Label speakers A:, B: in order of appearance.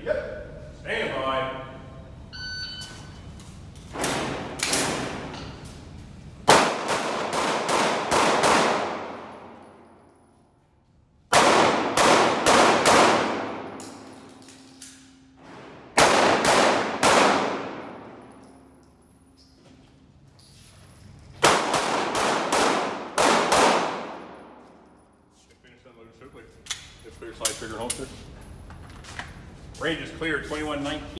A: Yep. Stand by. Clear slide trigger holster. Range is clear, 2119.